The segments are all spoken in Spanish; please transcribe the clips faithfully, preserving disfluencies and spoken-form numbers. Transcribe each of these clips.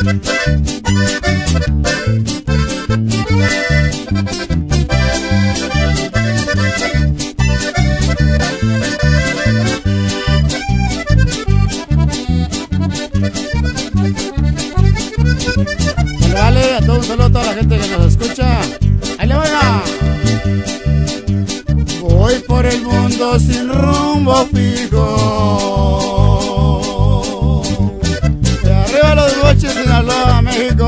Vale, a todos un saludo a toda la gente que nos escucha. Ahí le va. Voy por el mundo sin rumbo fijo. De arriba los boches, Sinaloa, México.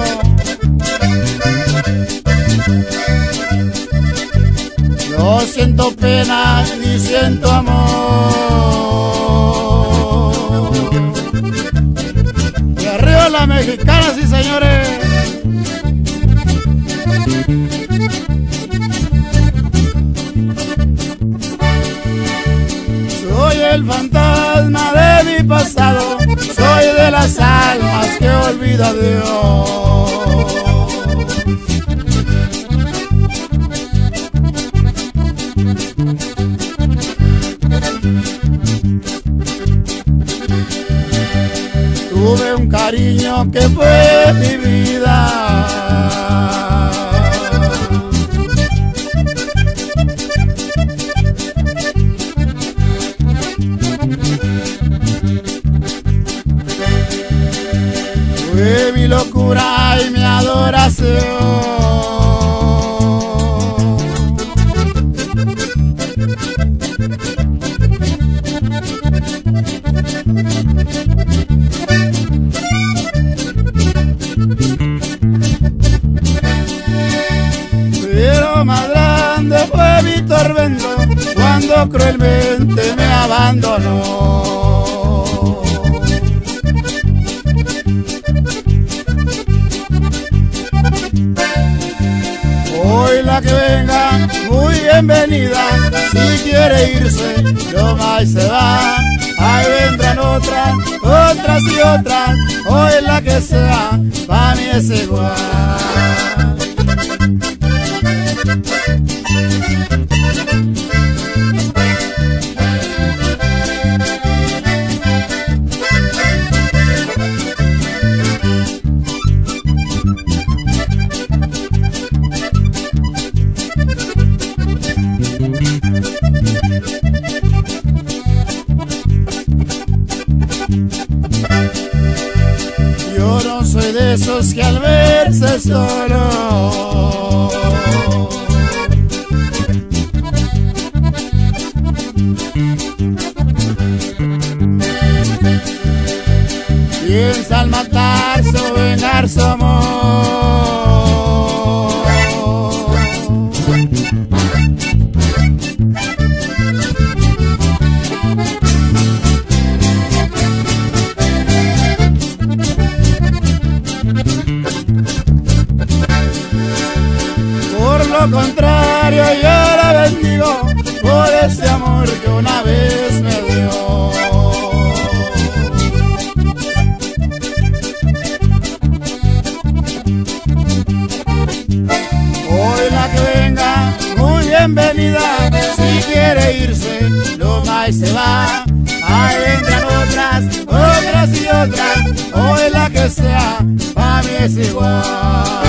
No siento pena ni siento amor. De arriba la mexicana, sí señores. Soy el fantasma de mi pasado, soy de las almas que olvida Dios. Tuve un cariño que fue mi vida. Fue mi locura y mi adoración. Pero más grande fue mi tormento cuando cruelmente me abandonó. Hoy la que venga, muy bienvenida. Si quiere irse, lo más se va. Ahí vendrán otras, otras y otras. Hoy la que sea, para mí es igual. Yo no soy de esos que al verse solo piensan matarse o vengar su amor. Por lo contrario, yo la bendigo por ese amor que una vez me dio. Hoy la que venga, muy bienvenida. Si quiere irse, lo más se va. Ahí vendrán otras, otras y otras. Hoy la que sea, para mí es igual.